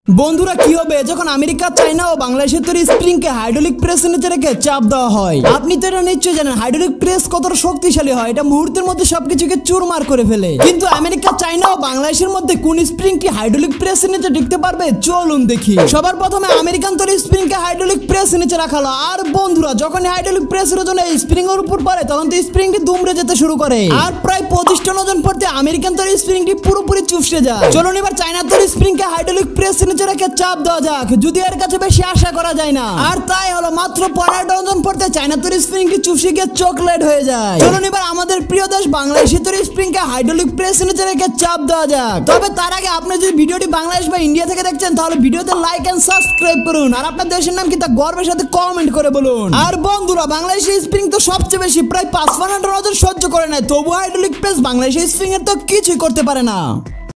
বন্ধুরা কি হবে যখন আমেরিকা, চায়না ও বাংলাদেশের তৈরি স্প্রিংকে হাইড্রোলিক প্রেসের নিচে রেখে চাপ দেওয়া হয়? আপনি তো এটা নিশ্চয়ই জানেন হাইড্রোলিক প্রেস কতটা শক্তিশালী হয়, এটা মুহূর্তের মধ্যে সবকিছুকে চুরমার করে ফেলে। কিন্তু আমেরিকা, চায়না ও বাংলাদেশের মধ্যে কোন স্প্রিংটি হাইড্রোলিক প্রেসের নিচে টিকতে পারবে চলুন দেখি। সবার প্রথমে আমেরিকান তৈরি স্প্রিংকে হাইড্রোলিক প্রেসের নিচে রাখা হলো। আর বন্ধুরা যখন হাইড্রোলিক প্রেসের ওজন এই স্প্রিং এর উপর পড়ে তখন তো স্প্রিংটি দুমড়ে যেতে শুরু করে আর প্রায় 25 টন ওজন পড়তে আমেরিকান তৈরি স্প্রিংটি পুরোপুরি চুপসে যায়। চলুন এবার চায়না তৈরি স্প্রিংকে হাইড্রোলিক প্রেসের নিচে রেখে চাপ দেওয়া যাক, যদি এর কাছে বেশি আশা করা যায় না। আর তাই হলো মাত্র 15 টন ওজন পড়তে চায়না তৈরি স্প্রিংটি চুপসে গিয়ে চকলেট হয়ে যায়। চলুন এবার আমাদের প্রিয় দেশ বাংলাদেশের তৈরি স্প্রিংকে হাইড্রোলিক প্রেসের নিচে রেখে চাপ দেওয়া যাক। তবে তার আগে আপনি যদি ভিডিওটি বাংলাদেশ বা ইন্ডিয়া থেকে দেখছেন তাহলে ভিডিওতে লাইক এন্ড সাবস্ক্রাইব করুন আর আপনার দেশের নাম কি তা গর্বের সাথে কমেন্ট করে বলুন। আর বন্ধুরা বাংলাদেশের স্প্রিং তো সবচেয়ে বেশি প্রায় 55 টন ওজন সহ্য করে নেয়, তবু হাইড্রোলিক প্রেস বাংলাদেশের স্প্রিং এর তো কিছুই করতে পারে না।